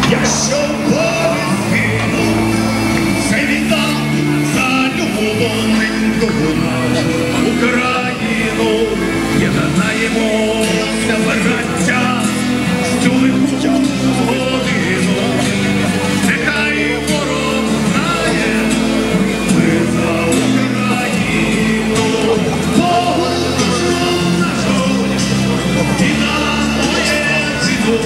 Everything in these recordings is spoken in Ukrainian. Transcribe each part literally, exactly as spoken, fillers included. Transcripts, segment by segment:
Якщо Бог згинув, це віддав за любовненьку Україну, єднаємо все браття в цю лиху годину. Нехай ворог знає, ми за Україну. Богу душу нашу і на моє життя.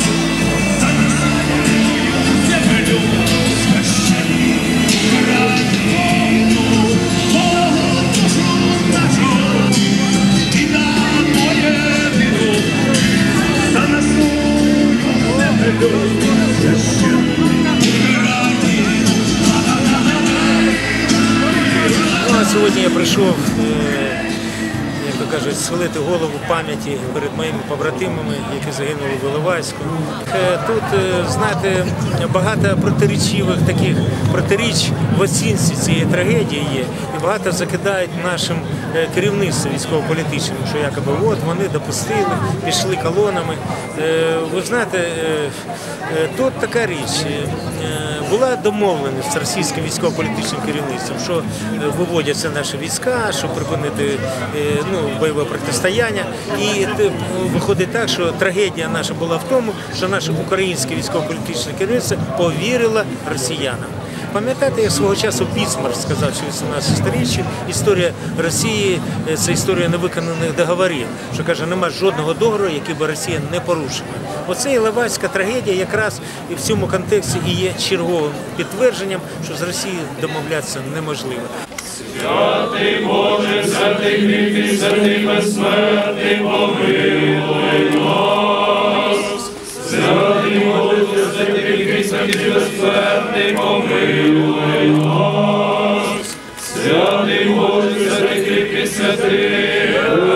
Сьогодні я прийшов, як то кажуть, схилити голову пам'яті перед моїми побратимами, які загинули в Іловайську. Тут, знаєте, багато протирічивих таких протиріч в оцінці цієї трагедії є. І багато закидають нашим керівництвом військово-політичним, що якоби от вони допустили, пішли колонами. Ви знаєте, тут така річ. Була домовленість з російським військово-політичним керівництвом, що виводяться наші війська, щоб припинити ну, бойове протистояння. І виходить так, що трагедія наша була в тому, що наше українське військово-політичне керівництво повірило росіянам. Пам'ятаєте, як свого часу Бісмарк сказав, що вісімнадцяте сторіччя історія Росії – це історія невиконаних договорів, що, каже, немає жодного договору, який би Росія не порушила. Оце Іловайська трагедія якраз і в цьому контексті і є черговим підтвердженням, що з Росією домовлятися неможливо. Святий Боже, святий кріпкий, святий безсмертний, помилуй нас. Святий Боже, святий кріпкий, святий безсмертний, помилуй нас. Святий Боже, святий кріпкий, святий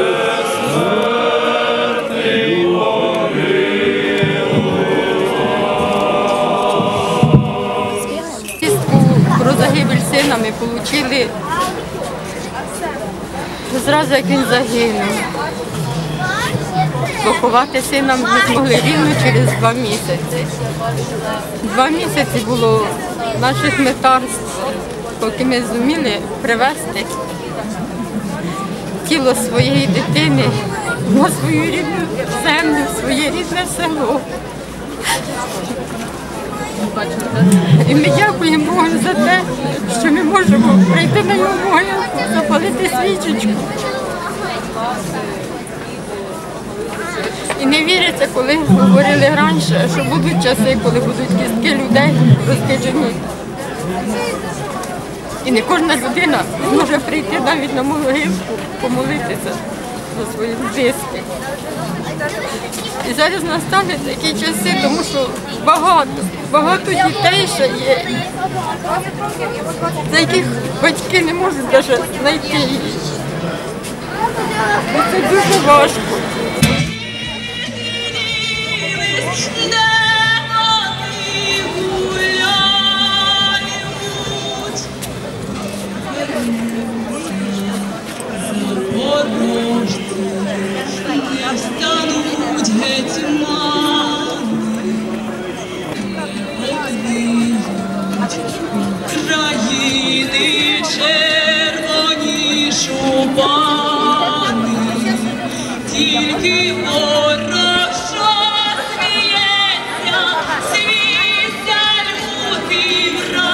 безсмертний, про загибель сина ми отримали зразу, як він загинув. Поховати сина ми змогли рівно через два місяці. Два місяці було наших метарств, поки ми зуміли привезти тіло своєї дитини на свою рідну землю, своє рідне село. І ми дякуємо Богу за те, що ми можемо прийти на його могилку, запалити свічечку. І не віриться, коли говорили раніше, що будуть часи, коли будуть кістки людей розкиджені. І не кожна людина може прийти навіть на могилку, помолитися за свої близькі. І зараз настали такі часи, тому що багато, багато дітей ще є, за яких батьки не можуть навіть знайти їх. І це дуже важко. Країни червоні шубани, тільки ворог, що сміється, світся лютий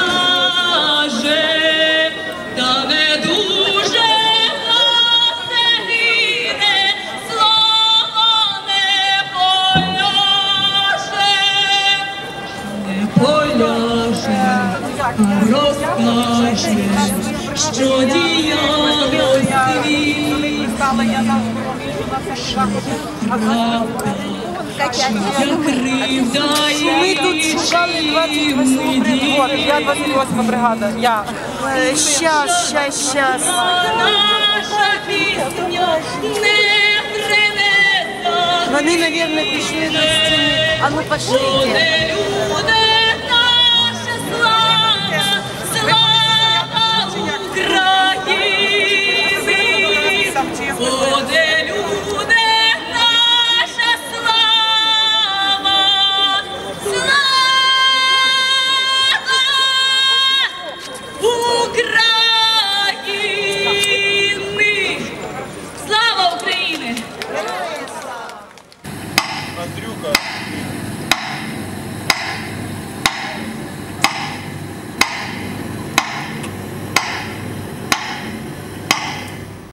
враже, та не дуже власне гине, слово не поляже, не поляже. Розкаже, що діяло світ, я кривда і ми тут шукали двадцять восьму бригаду. Я двадцять восьма бригада. Я. Щас, щас, щас. наша пісня не принесла. Вони, мабуть, пішли на стіни. А ну, пошли. Буде люди, наша слава, слава край.